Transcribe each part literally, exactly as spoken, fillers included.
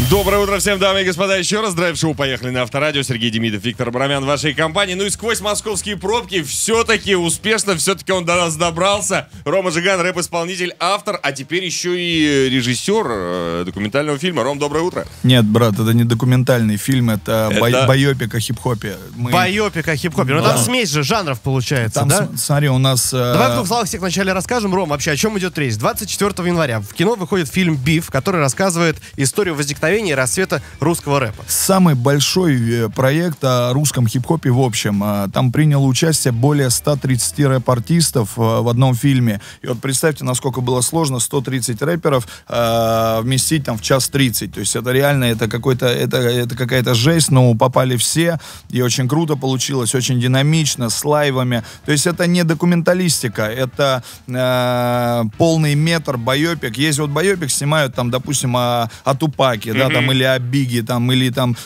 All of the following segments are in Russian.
Доброе утро всем, дамы и господа. Еще раз драйв-шоу «Поехали» на Авторадио. Сергей Демидов, Виктор Абрамян в вашей компании. Ну и сквозь московские пробки все-таки успешно, все-таки он до нас добрался. Рома Жиган, рэп-исполнитель, автор, а теперь еще и режиссер э, документального фильма. Ром, доброе утро. Нет, брат, это не документальный фильм, это, это... Бай- байопик о хип-хопе. Мы... Байопик о хип-хопе. Ну да. Там смесь же жанров получается, там, да? С- смотри, у нас... Э... Давай в двух словах всех вначале расскажем, Ром, вообще о чем идет речь. двадцать четвёртого января в кино выходит фильм «Биф», который рассказывает историю возникновения и расцвета русского рэпа. Самый большой проект о русском хип-хопе в общем. Там приняло участие более ста тридцати рэп-артистов в одном фильме. И вот представьте, насколько было сложно сто тридцать рэперов э, вместить там в час тридцать. То есть это реально, это какой-то, это, это какая-то жесть, но попали все. И очень круто получилось, очень динамично, с лайвами. То есть это не документалистика, это э, полный метр байопик. Есть вот байопик, снимают там, допустим, о, о Тупаке, mm-hmm. да, там, или о Бигги, там, или там,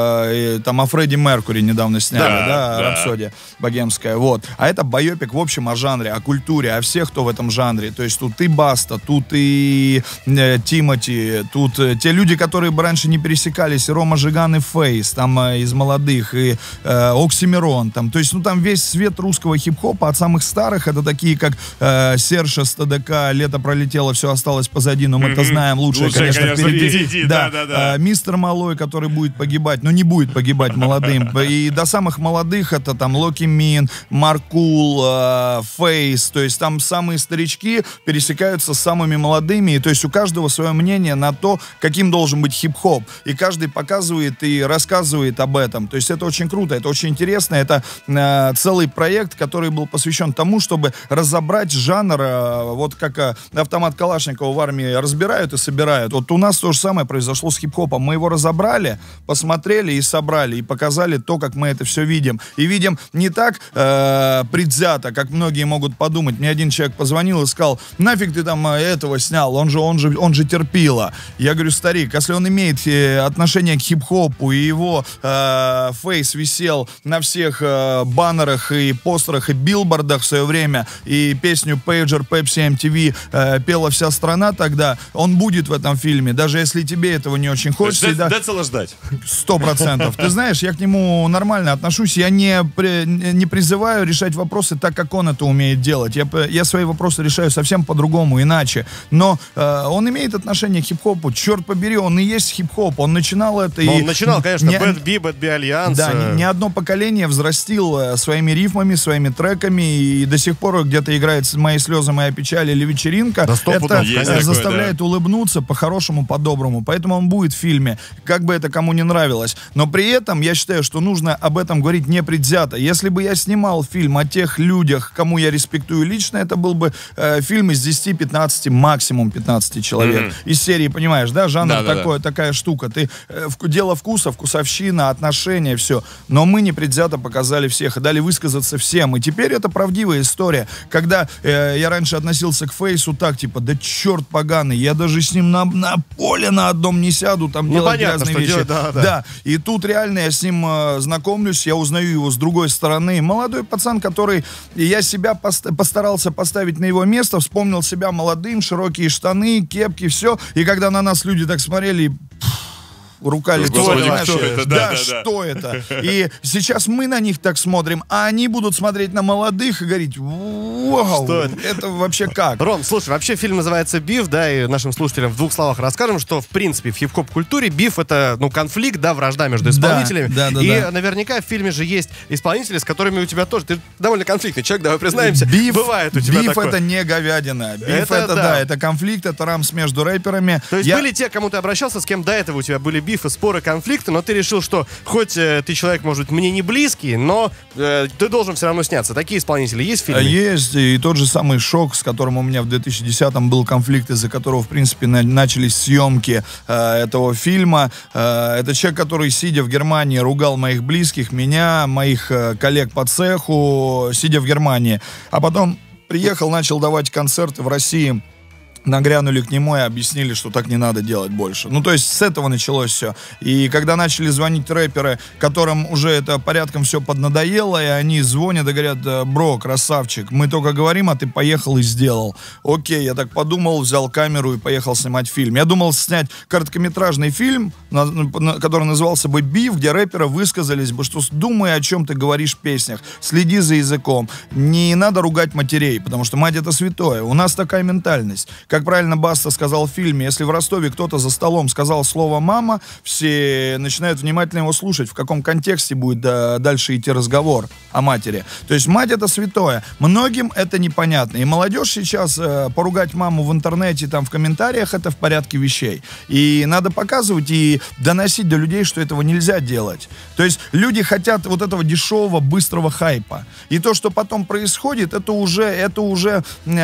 э, там о Фредди Меркури недавно сняли, да, да, да. Рапсодия богемская, вот. А это байопик, в общем, о жанре, о культуре, о всех, кто в этом жанре. То есть тут и Баста, тут и э, Тимати, тут э, те люди, которые бы раньше не пересекались, и Рома Жиган, и Фейс, там, э, из молодых, и э, Оксимирон, там. То есть, ну, там весь свет русского хип-хопа, от самых старых, это такие, как э, Серж с ТДК, «Лето пролетело, все осталось позади», но мы это знаем, лучше, лучше конечно, конечно, впереди. впереди. Да, да, да, да. Э, Мистер Малой, который будет погибать, но не будет погибать молодым. И до самых молодых это там Локи Мин, Маркул, э, Фейс. То есть там самые старички пересекаются с самыми молодыми. И то есть у каждого свое мнение на то, каким должен быть хип-хоп. И каждый показывает и рассказывает об этом. То есть это очень круто, это очень интересно. Это э, целый проект, который был посвящен тому, чтобы разобрать жанр, э, вот как э, автомат Калашникова в армии разбирают и собирают. Вот у нас то же самое произошло с хип-хопом. Мы его разобрали, посмотрели и собрали, и показали то, как мы это все видим. И видим не так э, предвзято, как многие могут подумать. Мне один человек позвонил и сказал: нафиг ты там этого снял, он же, он же, он же терпила. Я говорю: старик, если он имеет э, отношение к хип-хопу, и его э, фейс висел на всех э, баннерах и постерах и билбордах в свое время, и песню Pager, Pepsi, эм ти ви э, пела вся страна тогда, он будет в этом фильме, даже если тебе этого не очень хочется. Да, да цело ждать. Сто процентов. Ты знаешь, я к нему нормально отношусь. Я не, при, не призываю решать вопросы так, как он это умеет делать. Я, я свои вопросы решаю совсем по-другому, иначе. Но э, он имеет отношение к хип-хопу. Черт побери, он и есть хип-хоп. Он начинал это. Но и он начинал, конечно, не, Bad B, Bad B Альянс. Да, ни, ни одно поколение взрастил своими рифмами, своими треками, и до сих пор где-то играет «Мои слезы, моя печаль» или «Вечеринка». Да, это есть заставляет такое, да. улыбнуться по-хорошему, по-доброму. Поэтому он будет в фильме, как бы это кому не нравилось. Но при этом я считаю, что нужно об этом говорить непредвзято. Если бы я снимал фильм о тех людях, кому я респектую лично, это был бы э, фильм из десяти-пятнадцати, максимум пятнадцати человек. Mm-hmm. Из серии, понимаешь, да, жанр да, такой, да, да. такая штука. Ты, э, в, дело вкуса, вкусовщина, отношения, все. Но мы непредвзято показали всех и дали высказаться всем. И теперь это правдивая история. Когда э, я раньше относился к Фейсу так, типа, да черт поганый, я даже с ним на, на поле на одном не сяду, там, ну, делать понятно, грязные вещи. Делать, да, да. да, и тут реально я с ним э, знакомлюсь, я узнаю его с другой стороны. Молодой пацан, который, я себя пост- постарался поставить на его место, вспомнил себя молодым, широкие штаны, кепки, все. И когда на нас люди так смотрели, рука лицо, Господи, знаешь, кто это? да, Да, да, что да. это? И сейчас мы на них так смотрим, а они будут смотреть на молодых и говорить: вау, что это? это вообще как? Ром, слушай, вообще фильм называется «Биф», да, и нашим слушателям в двух словах расскажем, что, в принципе, в хип-хоп-культуре биф — это, ну, конфликт, да, вражда между исполнителями. Да, да, да, и да. наверняка в фильме же есть исполнители, с которыми у тебя тоже, ты довольно конфликтный человек, давай признаемся, биф, бывает у тебя биф такое. это не говядина, биф это, это это да. да, это конфликт, это рамс между рэперами. То есть Я... были те, к кому ты обращался, с кем до этого у тебя были бифы, споры, конфликты, но ты решил, что хоть э, ты человек, может быть, мне не близкий, но э, ты должен все равно сняться. Такие исполнители есть в фильме? Есть, и тот же самый Шок, с которым у меня в две тысячи десятом был конфликт, из-за которого, в принципе, на- начались съемки э, этого фильма. Э, это человек, который, сидя в Германии, ругал моих близких, меня, моих э, коллег по цеху, сидя в Германии. А потом приехал, начал давать концерты в России. нагрянули к нему и объяснили, что так не надо делать больше. Ну, то есть с этого началось все. И когда начали звонить рэперы, которым уже это порядком все поднадоело, и они звонят и говорят: бро, красавчик, мы только говорим, а ты поехал и сделал. Окей, я так подумал, взял камеру и поехал снимать фильм. Я думал снять короткометражный фильм, на, на, который назывался бы «Биф», где рэперы высказались бы, что думай, о чем ты говоришь в песнях, следи за языком, не надо ругать матерей, потому что мать — это святое. У нас такая ментальность. Как правильно Баста сказал в фильме, если в Ростове кто-то за столом сказал слово «мама», все начинают внимательно его слушать, в каком контексте будет да, дальше идти разговор о матери. То есть мать — это святое. Многим это непонятно. И молодежь сейчас э, поругать маму в интернете, там, в комментариях — это в порядке вещей. И надо показывать и доносить до людей, что этого нельзя делать. То есть люди хотят вот этого дешевого, быстрого хайпа. И то, что потом происходит, это уже, это уже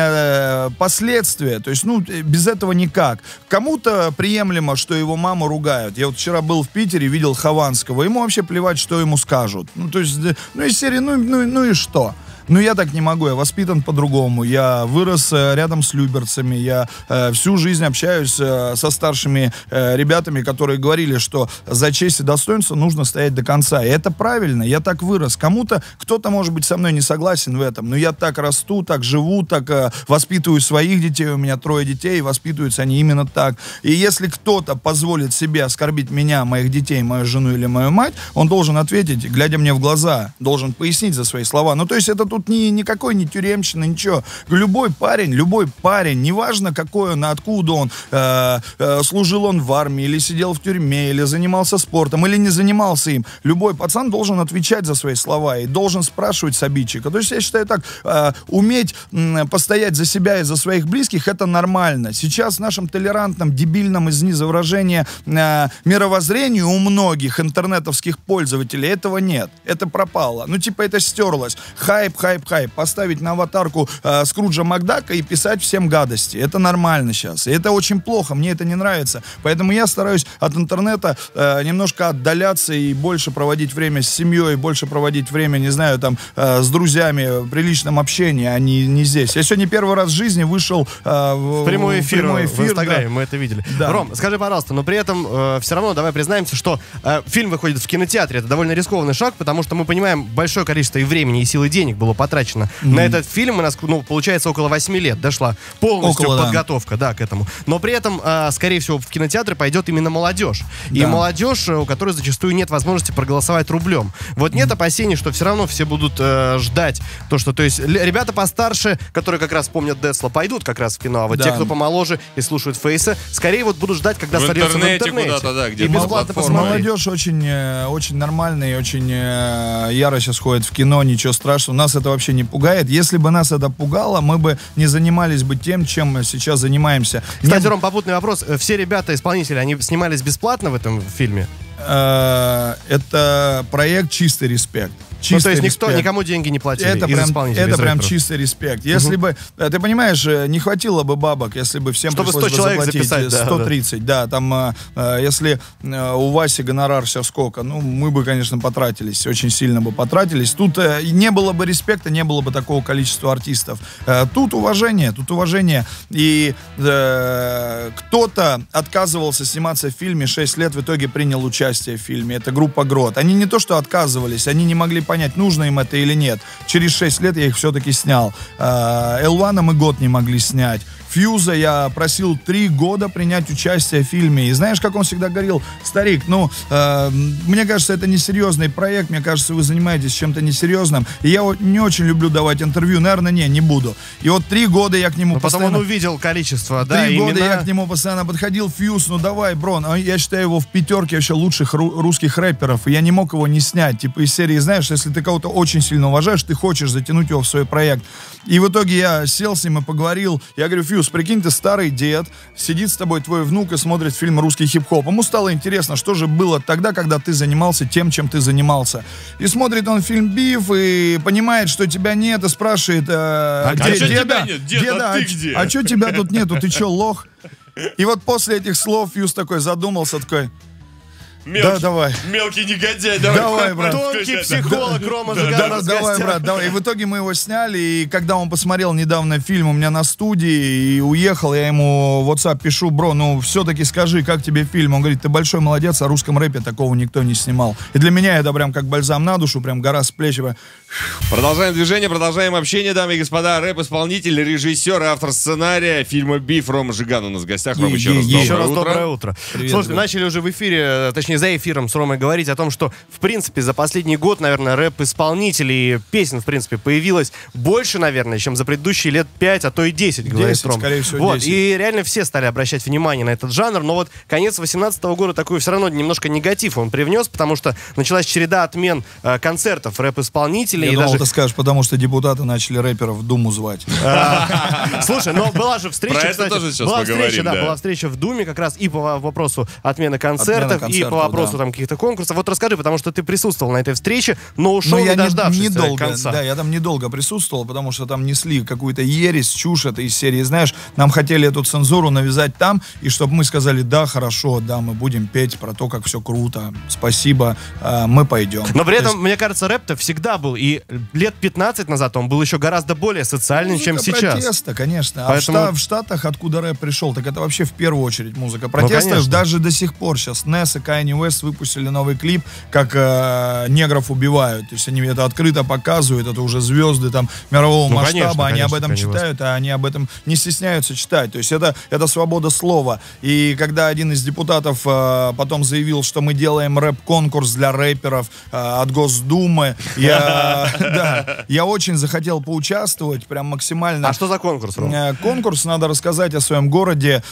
э, последствия. То есть, ну, без этого никак. Кому-то приемлемо, что его маму ругают. Я вот вчера был в Питере, видел Хованского. Ему вообще плевать, что ему скажут. Ну, то есть, ну, из серии, ну, ну, ну и что? Ну, я так не могу, я воспитан по-другому. Я вырос э, рядом с люберцами. Я э, всю жизнь общаюсь э, со старшими э, ребятами, которые говорили, что за честь и достоинство нужно стоять до конца. И это правильно, я так вырос. Кому-то, кто-то, может быть, со мной не согласен в этом, но я так расту, так живу, так э, воспитываю своих детей. У меня трое детей, и воспитываются они именно так. И если кто-то позволит себе оскорбить меня, моих детей, мою жену или мою мать, он должен ответить, глядя мне в глаза, должен пояснить за свои слова. Ну, то есть это тут ни, никакой не тюремщина, ничего. Любой парень, любой парень, неважно какой он, откуда он, э, э, служил он в армии, или сидел в тюрьме, или занимался спортом, или не занимался им, любой пацан должен отвечать за свои слова и должен спрашивать с обидчика. То есть я считаю так, э, уметь э, постоять за себя и за своих близких — это нормально. Сейчас в нашем толерантном, дебильном, извините за выражение, э, мировоззрении у многих интернетовских пользователей этого нет. Это пропало. Ну, типа, это стерлось. Хайп, хайп, хайп. Поставить на аватарку э, Скруджа Макдака и писать всем гадости. Это нормально сейчас. И это очень плохо. Мне это не нравится. Поэтому я стараюсь от интернета э, немножко отдаляться и больше проводить время с семьей, больше проводить время, не знаю, там, э, с друзьями, при личном общении, а не, не здесь. Я сегодня первый раз в жизни вышел э, в, в прямой эфир, в, прямой эфир в Инстаграме, да. Мы это видели. Да. Ром, скажи, пожалуйста, но при этом э, все равно давай признаемся, что э, фильм выходит в кинотеатре. Это довольно рискованный шаг, потому что мы понимаем, большое количество и времени, и сил, и денег было потрачено mm-hmm. на этот фильм. У нас, ну, получается, около восьми лет дошла полностью около, подготовка, да. да, к этому. Но при этом, э, скорее всего, в кинотеатры пойдет именно молодежь. Да. И молодежь, у которой зачастую нет возможности проголосовать рублем. Вот нет mm-hmm. опасений, что все равно все будут э, ждать то, что, то есть, ребята постарше, которые как раз помнят Десла, пойдут как раз в кино, а вот да. те, кто помоложе и слушают Фейса, скорее вот будут ждать, когда сольется в интернете. Куда-то, да, где и бесплатно посмотреть. Молодежь очень, очень нормальная и очень яро сейчас ходит в кино, ничего страшного. Нас это вообще не пугает. Если бы нас это пугало, мы бы не занимались бы тем, чем мы сейчас занимаемся. Кстати, не... Ром, попутный вопрос. Все ребята-исполнители, они снимались бесплатно в этом фильме? Это проект «Чистый респект». Ну, то есть никто, никому деньги не платили это из прям, исполнителей, это из прям рэперов. Чистый респект. Если uh-huh. бы, ты понимаешь, не хватило бы бабок, если бы всем чтобы пришлось сто бы человек заплатить записать, да, сто тридцать, да, да там, если у Васи гонорар сейчас сколько, ну, мы бы, конечно, потратились, очень сильно бы потратились. Тут не было бы респекта, не было бы такого количества артистов. Тут уважение, тут уважение. И э, кто-то отказывался сниматься в фильме шесть лет, в итоге принял участие в фильме. Это группа Грот. Они не то, что отказывались, они не могли понять, нужно им это или нет. Через шесть лет я их все-таки снял. эл один мы год не могли снять. Фьюза я просил три года принять участие в фильме. И знаешь, как он всегда говорил: старик, ну, э, мне кажется, это несерьезный проект, мне кажется, вы занимаетесь чем-то несерьезным. И я вот не очень люблю давать интервью, наверное, не, не буду. И вот три года я к нему Но постоянно... потом он увидел количество, да, Три года имена... я к нему постоянно подходил: Фьюз, ну давай, бро. Я считаю его в пятерке вообще лучших ру- русских рэперов, и я не мог его не снять. Типа из серии, знаешь, если ты кого-то очень сильно уважаешь, ты хочешь затянуть его в свой проект. И в итоге я сел с ним и поговорил. Я говорю: Фьюз, прикинь, ты старый дед, сидит с тобой твой внук и смотрит фильм «Русский хип-хоп». Ему стало интересно, что же было тогда, когда ты занимался тем, чем ты занимался. И смотрит он фильм «Биф» и понимает, что тебя нет, и спрашивает: э, а где, что деда, тебя нет? Деда, деда, а ты а, где? А что тебя тут нету? Ты что, лох? И вот после этих слов Фьюз такой задумался, такой: Мелкий, Да, давай. Мелкий негодяй, давай. Давай, брат. Тонкий психолог Рома Да, Жиган у нас в давай, гостях. брат, давай. И в итоге мы его сняли, и когда он посмотрел недавно фильм у меня на студии и уехал, я ему в WhatsApp пишу: бро, ну все-таки скажи, как тебе фильм? Он говорит: ты большой молодец, о русском рэпе такого никто не снимал. И для меня это прям как бальзам на душу, прям гора с плеч. Продолжаем движение, продолжаем общение, дамы и господа. Рэп-исполнитель, режиссер и автор сценария фильма «Биф» Рома Жиган у нас в гостях. Рома, еще раз Е-е-е. Еще раз доброе доброе утро. утро. Привет, Слушайте, брат. начали уже в эфире, точнее за эфиром с Ромой говорить о том, что в принципе за последний год, наверное, рэп-исполнителей, песен в принципе появилось больше, наверное, чем за предыдущие лет пять, а то и десять, говорит десять, Рома. скорее всего, вот, десять. и реально все стали обращать внимание на этот жанр, но вот конец восемнадцатого года такой все равно немножко негатив он привнес, потому что началась череда отмен э, концертов рэп-исполнителей. Я и думал, даже... ты скажешь, потому что депутаты начали рэперов в Думу звать. Слушай, но была же встреча, Про это кстати, тоже сейчас была поговорим, встреча, да, да. была встреча в Думе как раз и по вопросу отмены концертов, Отмена и по концертов, вопросу да. там каких-то конкурсов. Вот расскажи, потому что ты присутствовал на этой встрече, но ушел, Ну, не я не- дождавшись недолго, конца. да, я там недолго присутствовал, потому что там несли какую-то ересь, чушь это из серии, знаешь, нам хотели эту цензуру навязать там, и чтобы мы сказали: да, хорошо, да, мы будем петь про то, как все круто, спасибо, э, мы пойдем. Но при То этом, есть мне кажется, рэп-то всегда был, и лет пятнадцать назад он был еще гораздо более социальным, чем музыка сейчас. протеста, конечно. Поэтому- А в, Шта- в Штатах, откуда рэп пришел, так это вообще в первую очередь музыка протеста. конечно. Даже до сих пор сейчас Несс и Kanye West выпустили новый клип, как э, негров убивают. То есть они это открыто показывают, это уже звезды там мирового Ну, масштаба, конечно, они об конечно, этом Kanye West. читают, а они об этом не стесняются читать. То есть это, это свобода слова. И когда один из депутатов э, потом заявил, что мы делаем рэп-конкурс для рэперов э, от Госдумы, я, да, я очень захотел поучаствовать, прям максимально. А что за конкурс, Ром? Э, Конкурс, надо рассказать о своем городе.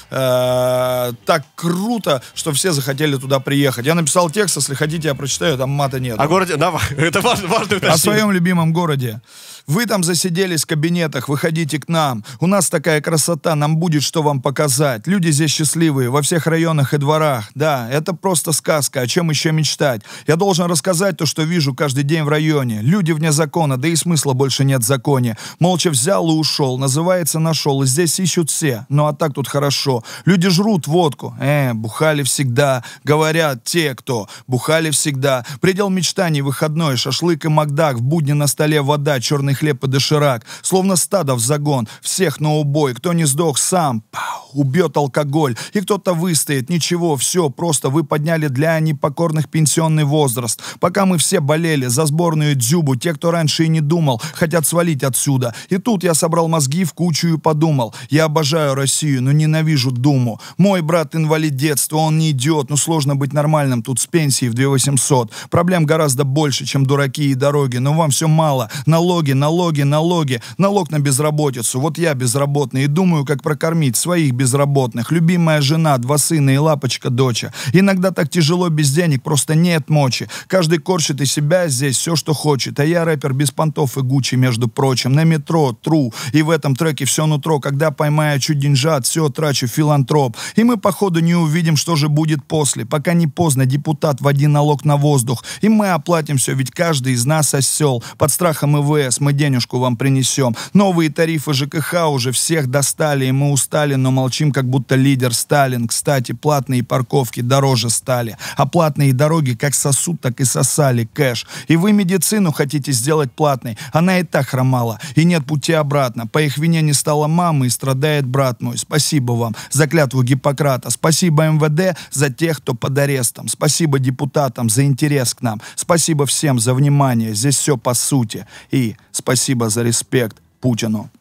э, так круто, что все захотели туда приехать. Я написал текст, если хотите, я прочитаю, там мата нет. О городе, давай, это важно, важно О уточнение. своем любимом городе. Вы там засиделись в кабинетах, выходите к нам. У нас такая красота, нам будет что вам показать. Люди здесь счастливые, во всех районах и дворах. Да, это просто сказка, о чем еще мечтать. Я должен рассказать то, что вижу каждый день в районе. Люди вне закона, да и смысла больше нет в законе. Молча взял и ушел, называется нашел. И здесь ищут все, ну а так тут хорошо. Люди жрут водку, э, бухали всегда. Говорят те, кто бухали всегда. Предел мечтаний выходной, шашлык и макдак. В будни на столе вода, черный хлеб и доширак. Словно стадо в загон, всех на убой. Кто не сдох сам, пау, убьет алкоголь. И кто-то выстоит, ничего, все, просто вы подняли для непокорных пенсионный возраст. Пока мы все болели за сборную дзюбу, те, кто раньше и не думал, хотят свалить отсюда. И тут я собрал мозги в кучу и подумал: я обожаю Россию, но ненавижу Думу. Мой брат инвалид детства, он не идиот, но сложно быть нормальным тут с пенсией в две тысячи восемьсот. Проблем гораздо больше, чем дураки и дороги, но вам все мало. Налоги, налоги, налоги, налог на безработицу. Вот я безработный и думаю, как прокормить своих безработных. Любимая жена, два сына и лапочка доча. Иногда так тяжело без денег, просто нет мочи. Каждый корчит из себя здесь все, что хочет. А я рэпер без понтов и Гуччи, между прочим. На метро, тру. И в этом треке все нутро. Когда поймаю чуть деньжат, все трачу, филантроп. И мы, походу, не увидим, что же будет после. Пока не поздно, депутат, вводи налог на воздух. И мы оплатим все, ведь каждый из нас осел. Под страхом И В С мы денежку вам принесем. Новые тарифы Ж К Х уже всех достали, и мы устали, но молчим, как будто лидер Сталин. Кстати, платные парковки дороже стали, а платные дороги как сосут, так и сосали кэш. И вы медицину хотите сделать платной, она и так хромала, и нет пути обратно. По их вине не стало мамы, и страдает брат мой. Спасибо вам за клятву Гиппократа. Спасибо М В Д за тех, кто под арестом. Спасибо депутатам за интерес к нам. Спасибо всем за внимание. Здесь все по сути. И спасибо за респект Путину.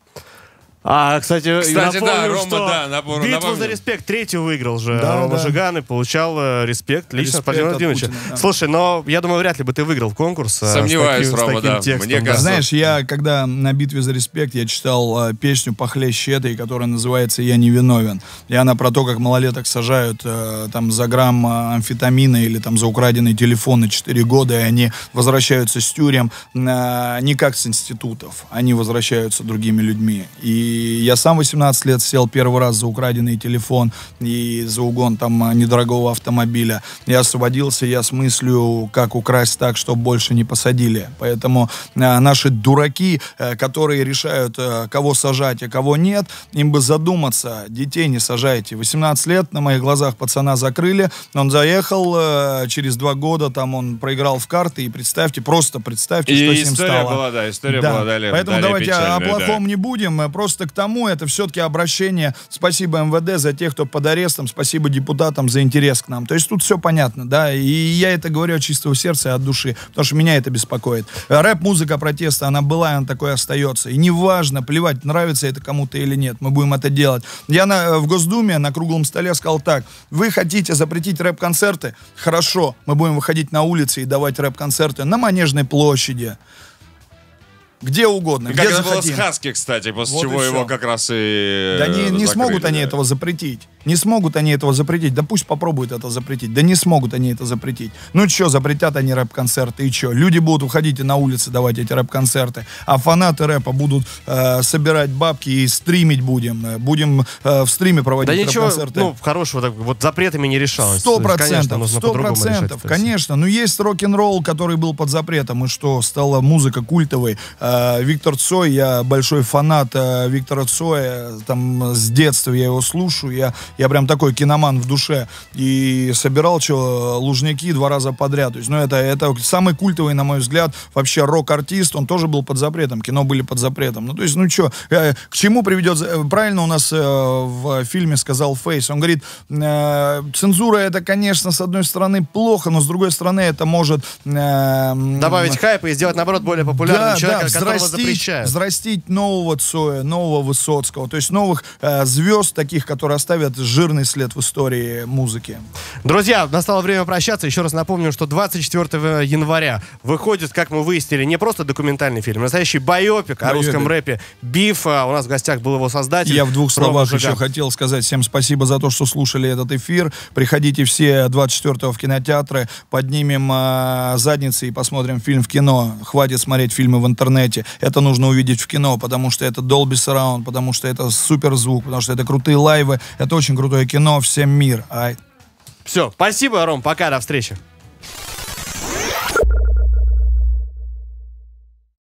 А, кстати, Кстати, напомню, да, Рома, что да, напомню, битву напомню. за респект третью выиграл же Да, Рома да. Жиган и получал э, респект лично Респект от Владимира от Владимировича. Путина, да. Слушай, но я думаю, вряд ли бы ты выиграл конкурс. э, с Сомневаюсь, таким- с Рома, таким да. текстом, Мне да. кажется, Знаешь, я когда на битве за респект я читал э, песню похлеще этой, которая называется «Я не виновен». И она про то, как малолеток сажают э, там за грамм э, амфетамина или там за украденный телефон на четыре года, и они возвращаются с тюрем э, не как с институтов, они возвращаются другими людьми. И И я сам восемнадцать лет сел первый раз за украденный телефон и за угон там недорогого автомобиля. Я освободился, я с мыслью, как украсть так, чтобы больше не посадили. Поэтому э, наши дураки, э, которые решают, э, кого сажать, а кого нет, им бы задуматься. Детей не сажайте. восемнадцать лет на моих глазах пацана закрыли. Он заехал, э, через два года там он проиграл в карты. И представьте, просто представьте, и что с ним история стало. была, да, история да. была далее. Поэтому далее давайте печальная, о плохом да. не будем. Просто к тому, это все-таки обращение. Спасибо эм вэ дэ за тех, кто под арестом. Спасибо депутатам за интерес к нам. То есть тут все понятно, да. И я это говорю от чистого сердца и от души. Потому что меня это беспокоит. Рэп-музыка протеста, она была, она такой остается. И неважно, плевать, нравится это кому-то или нет. Мы будем это делать. Я на, в Госдуме на круглом столе сказал так. Вы хотите запретить рэп-концерты? Хорошо. Мы будем выходить на улицы и давать рэп-концерты на Манежной площади. Где угодно, Как где это было с захотим. Хаски, кстати, после Вот чего и его всё. как раз и Да не, не закрыли, смогут они да. этого запретить. Не смогут они этого запретить. Да пусть попробуют это запретить. Да не смогут они это запретить. Ну что, запретят они рэп-концерты и что? Люди будут выходить и на улицы давать эти рэп-концерты. А фанаты рэпа будут э, собирать бабки и стримить будем. Э, Будем э, в стриме проводить Да ничего, рэп-концерты. ну, хорошего, так, вот запретами не решалось. Сто Конечно, процентов, нужно сто по-другому решать процентов, это всё. конечно. Но есть рок-н-ролл, который был под запретом, и что, стала музыка культовой. Э, Виктор Цой, я большой фанат э, Виктора Цоя, там с детства я его слушаю, я, я прям такой киноман в душе. И собирал что, Лужники два раза подряд. То есть, ну, это, это самый культовый, на мой взгляд, вообще рок-артист, он тоже был под запретом, кино были под запретом. Ну, то есть, ну что, э, к чему приведет... Правильно у нас э, в фильме сказал Фейс, он говорит, э, цензура это, конечно, с одной стороны плохо, но с другой стороны это может... Э, Добавить хайпа и сделать, наоборот, более популярным да, человека, да, которого взрастить, запрещают. взрастить нового Цоя, нового Высоцкого, то есть новых э, звезд таких, которые оставят жирный след в истории музыки. Друзья, настало время прощаться. Еще раз напомню, что двадцать четвёртого января выходит, как мы выяснили, не просто документальный фильм, а настоящий байопик о Байопик. русском рэпе «Биф». А у нас в гостях был его создатель. Я в двух Рома словах Жиган. еще хотел сказать всем спасибо за то, что слушали этот эфир. Приходите все двадцать четвёртого в кинотеатры, поднимем э, задницы и посмотрим фильм в кино. Хватит смотреть фильмы в интернете. Это нужно увидеть в кино, потому что это Dolby Surround, потому что это супер звук, потому что это крутые лайвы, это очень крутое кино. Всем мир. Ай. Все, спасибо, Ром, пока, до встречи.